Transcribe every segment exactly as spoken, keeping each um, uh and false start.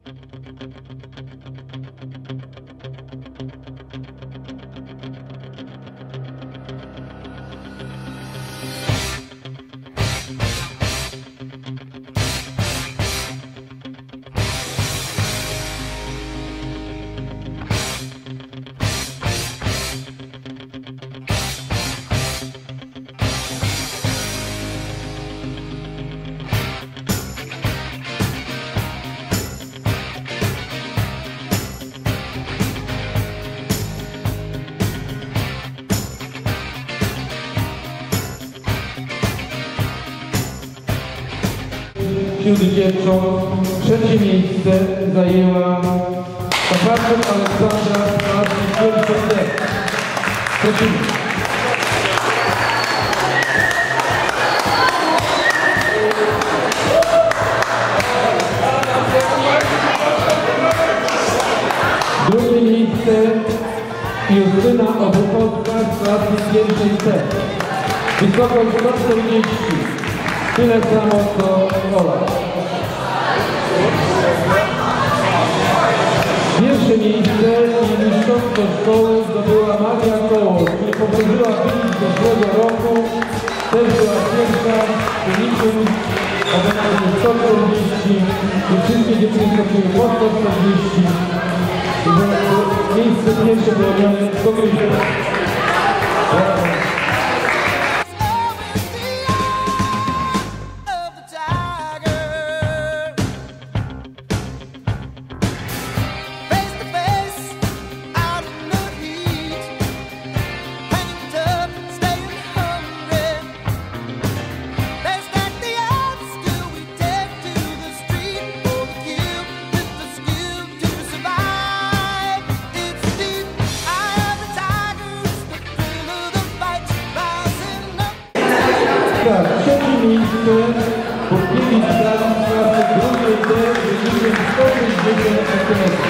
Wśród dziewcząt trzecie miejsce zajęła Kaparczyk Aleksandra z pierwszej D. Trzecie miejsce. Drugie miejsce Justyna Obuchowska z klasy pierwszej C. Wysokość sto czterdzieści. Tyle samo co Ola. Pierwsze miejsce i mistrzostwo szkoły zdobyła Maria Koło, która powtórzyła wynik z zeszłego roku. Też była pierwsza z wynikiem obecnie sto czterdzieści i wszystkie dziewczyny skoczyły po sto czterdzieści. Miejsce pierwsze wyrobione sto pięćdziesiąt. Tak, trzecie miejsce Burkiewicz Dawid z klasy drugiej D z wynikiem sto sześćdziesiąt centymetrów.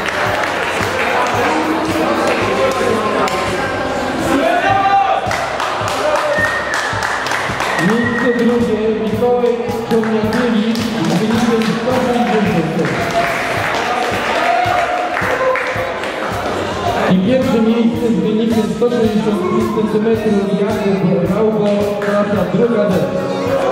Miejsce drugie Mikołaj Ciągniakiewicz z wynikiem sto sześćdziesiąt centymetrów. I pierwsze miejsce z wynikiem sto sześćdziesiąt centymetrów Jakub Raugo, klasa druga D.